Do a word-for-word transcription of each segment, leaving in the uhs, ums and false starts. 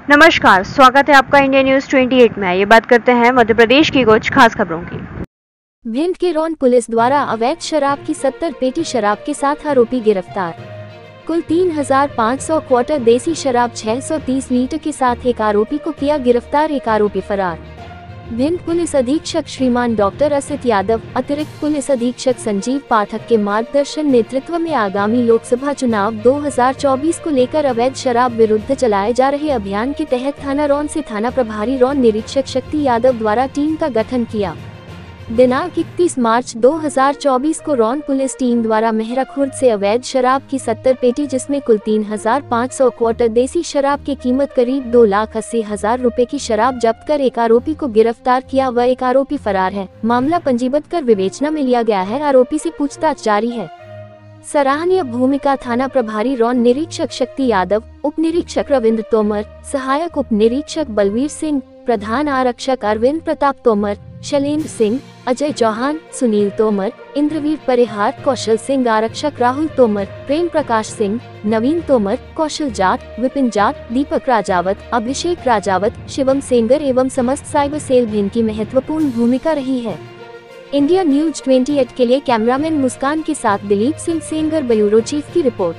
नमस्कार, स्वागत है आपका इंडिया न्यूज अट्ठाईस में। ये बात करते हैं मध्य प्रदेश की कुछ खास खबरों की। भिंड के रौन पुलिस द्वारा अवैध शराब की सत्तर पेटी शराब के साथ आरोपी गिरफ्तार। कुल तीन हजार पाँच सौ क्वार्टर देसी शराब छह सौ तीस लीटर के साथ एक आरोपी को किया गिरफ्तार, एक आरोपी फरार। भिंड पुलिस अधीक्षक श्रीमान डॉक्टर असित यादव, अतिरिक्त पुलिस अधीक्षक संजीव पाठक के मार्गदर्शन नेतृत्व में आगामी लोकसभा चुनाव दो हज़ार चौबीस को लेकर अवैध शराब विरुद्ध चलाए जा रहे अभियान के तहत थाना रौन से थाना प्रभारी रौन निरीक्षक शक्ति यादव द्वारा टीम का गठन किया। दिनांक इकतीस मार्च दो हज़ार चौबीस को रौन पुलिस टीम द्वारा मेहरा खुर्द से अवैध शराब की सत्तर पेटी, जिसमें कुल तीन हजार पाँच सौ क्वार्टर देसी शराब की कीमत करीब दो लाख अस्सी हजार रुपए की शराब जब्त कर एक आरोपी को गिरफ्तार किया व एक आरोपी फरार है। मामला पंजीबद्ध कर विवेचना में लिया गया है। आरोपी से पूछताछ जारी है। सराहनीय भूमिका थाना प्रभारी रौन निरीक्षक शक्ति यादव, उप निरीक्षक रविंद्र तोमर, सहायक उप निरीक्षक बलवीर सिंह, प्रधान आरक्षक अरविंद प्रताप तोमर, शैलेंद्र सिंह, अजय चौहान, सुनील तोमर, इंद्रवीर परिहार, कौशल सिंह आरक्षक, राहुल तोमर, प्रेम प्रकाश सिंह, नवीन तोमर, कौशल जाट, विपिन जाट, दीपक राजावत, अभिषेक राजावत, शिवम सेंगर एवं समस्त साइबर सेल भिंड की महत्वपूर्ण भूमिका रही है। इंडिया न्यूज अट्ठाईस के लिए कैमरामैन मुस्कान के साथ दिलीप सिंह सेंगर, ब्यूरो चीफ की रिपोर्ट।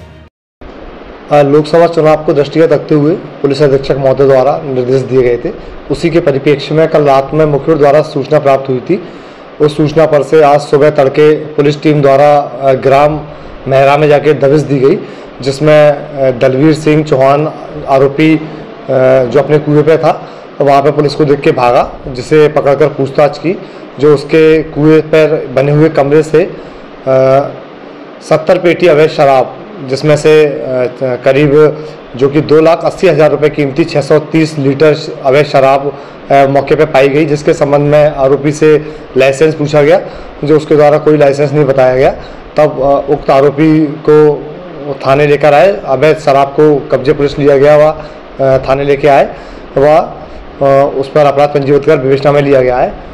लोकसभा चुनाव को दृष्टिगत रखते हुए पुलिस अधीक्षक महोदय द्वारा निर्देश दिए गए थे। उसी के परिप्रेक्ष्य में कल रात में मुखबिर द्वारा सूचना प्राप्त हुई थी। उस सूचना पर से आज सुबह तड़के पुलिस टीम द्वारा ग्राम मेहरा में जाके दबिश दी गई, जिसमें दलवीर सिंह चौहान आरोपी जो अपने कुएं पे था, तो वहाँ पे पुलिस को देख के भागा, जिसे पकड़कर पूछताछ की। जो उसके कुएं पर बने हुए कमरे से सत्तर पेटी अवैध शराब, जिसमें से करीब जो कि दो लाख अस्सी हज़ार रुपये कीमती छह सौ तीस लीटर अवैध शराब मौके पर पाई गई, जिसके संबंध में आरोपी से लाइसेंस पूछा गया, जो उसके द्वारा कोई लाइसेंस नहीं बताया गया। तब उक्त आरोपी को थाने लेकर आए। अवैध शराब को कब्जे पुलिस लिया गया, वह थाने लेके आए, वह उस पर अपराध पंजीबद्ध कर विवेचना में लिया गया है।